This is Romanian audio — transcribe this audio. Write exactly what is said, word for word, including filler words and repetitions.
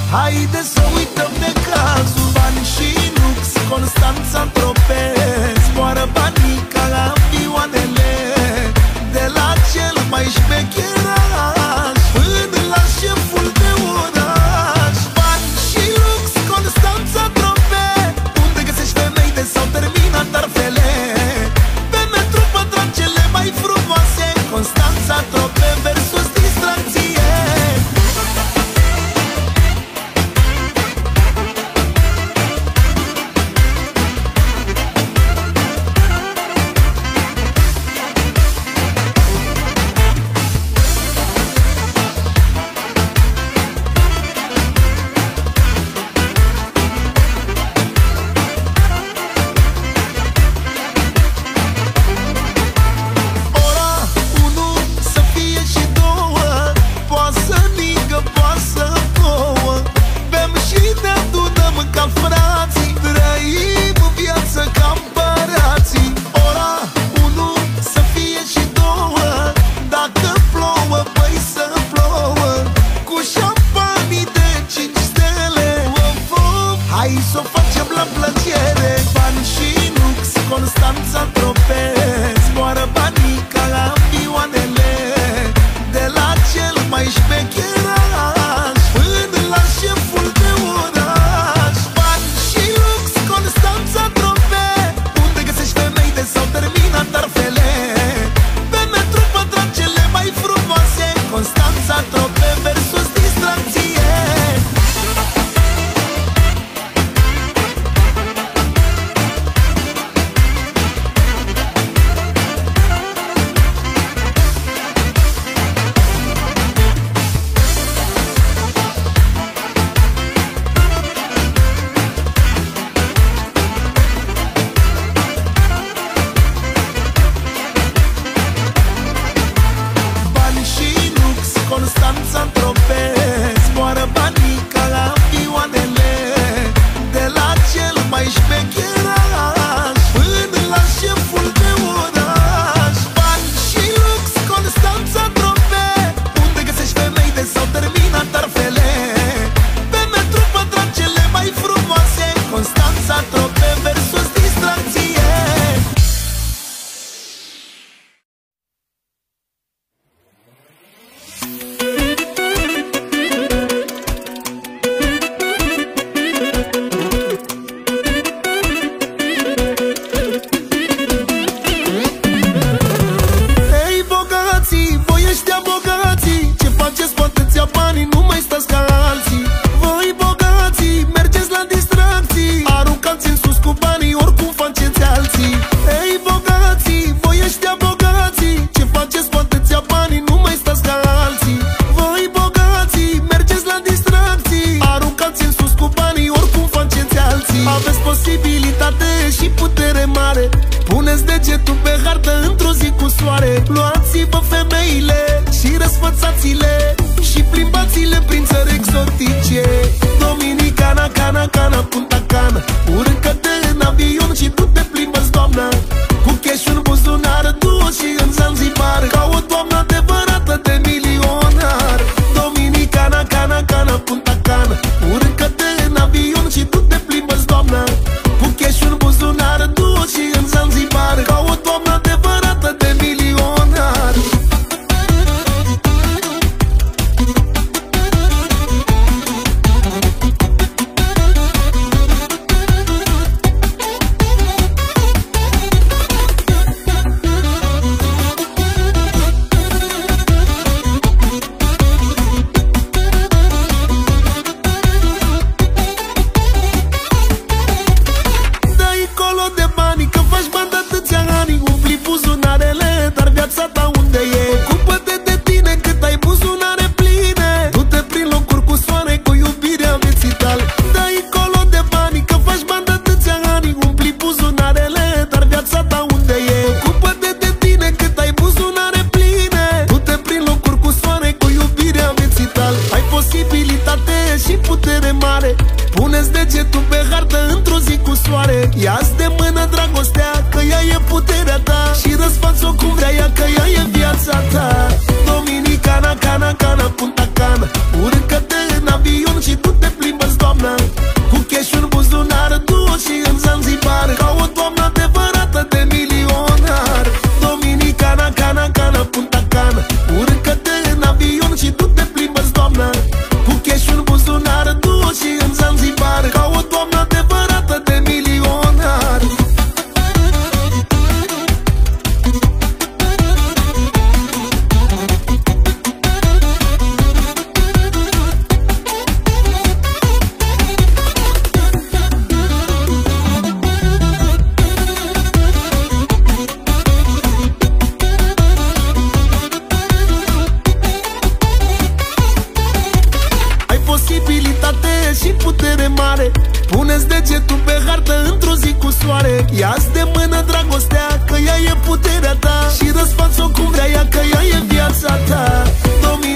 Haide să uităm de cazul bani și lux, Constanța Tropez. Zboară banii ca avioanele, de la cel mai șmecheraș până la șeful de oraș. Bani și lux, Constanța Tropez. Unde găsești femei de s-au terminat tarfele, pe metru pătrat cele mai frumoase. Constanța Tropez versus distracție. Constanța Tropez. Zboară banii ca avioanele, de la cel mai șmecheraș până la șeful de oraș. Bani și lux, Constanța Tropez. Unde găsești femei de s-au terminat tarfele, pe metru pătrat cele mai frumoase. Constanța Tropez versus distracție. Constanța Tropez. Zboară banii ca avioanele, de la cel mai șmecheraș până la șeful de oraș. Bani și lux, Constanța Tropez. Unde găsești femei de s-au terminat tarfele, pe metru pătrat cele mai frumoase. Constanța Tropez versus distracție. Aveți posibilitate și putere mare, puneți degetul pe hartă într-o zi cu soare. Luați-vă femeile și răsfățați-le și plimbați-le prin țări exotice. Dominicana, Cana, Cana, Punta Cana. Urcă-te în avion și tu te plimbă-ți, doamna, cu cash în buzunar, du-o și în Zanzibar, ca o doamnă adevărată de milionar. Dominicana, Cana, Cana, Punta Cana. Urcă-te în avion și tu te plimbă-ți, doamna, cu cash în buzunar, du-o și în Zanzibar, ca o doamnă adevărată de milionar. Ia-ți de mână dragostea, că ea e puterea ta, și răsfați-o cum vrea ea, că ea e viața ta. Dominicana, Cana, Cana, Punta Cana. Urcă-te în avion și tu te plimbi vizibilitate și putere mare. Puneți degetul pe hartă într-o zi cu soare. Ia-ți de mână dragostea, că ea e puterea ta, și răsfați-o cum vrea ea, că ea e viața ta. Domnul